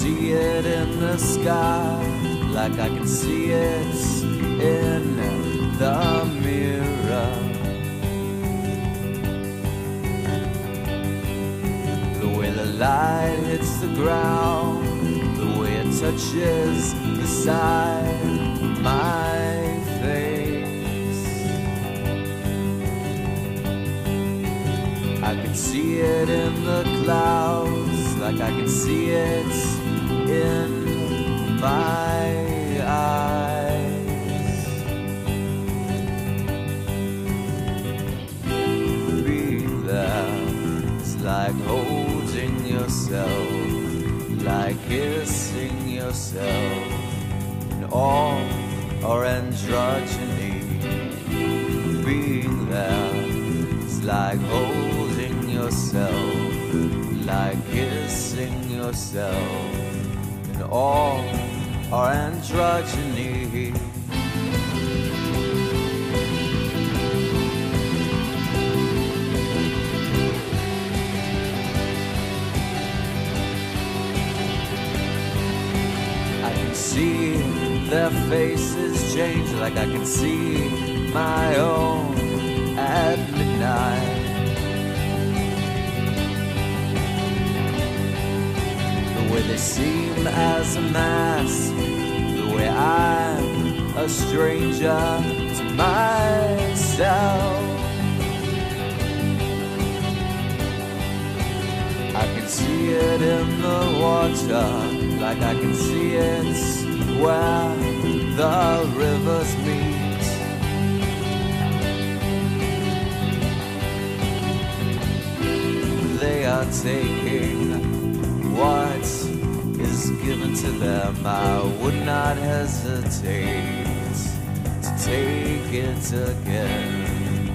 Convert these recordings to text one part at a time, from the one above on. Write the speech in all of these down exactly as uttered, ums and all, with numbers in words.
see it in the sky, like I can see it in the mirror. The way the light hits the ground, the way it touches the side of my face. I can see it in the clouds, like I can see it in my eyes. Being there is like holding yourself, like kissing yourself in all our androgyny. Being there is like holding yourself, like kissing yourself in all our androgyny. I can see their faces change, like I can see my own at midnight. The way they seem as a mask, the way I'm a stranger to myself. I can see it in the water, like I can see it where the rivers meet. They are taking what is given to them. I would not hesitate to take it again.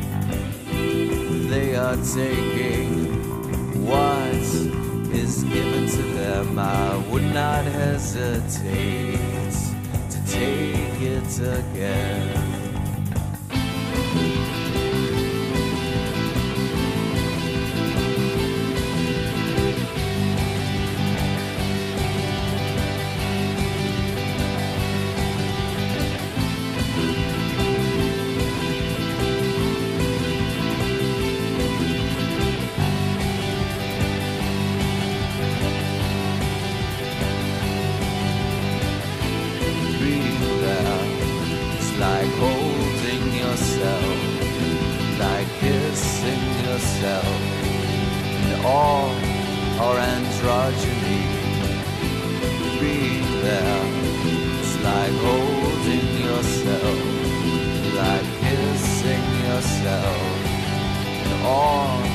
They are taking what is given to them. I would not hesitate to take it again. Like holding yourself, like kissing yourself in all our androgyny. Being there, it's like holding yourself, like kissing yourself in all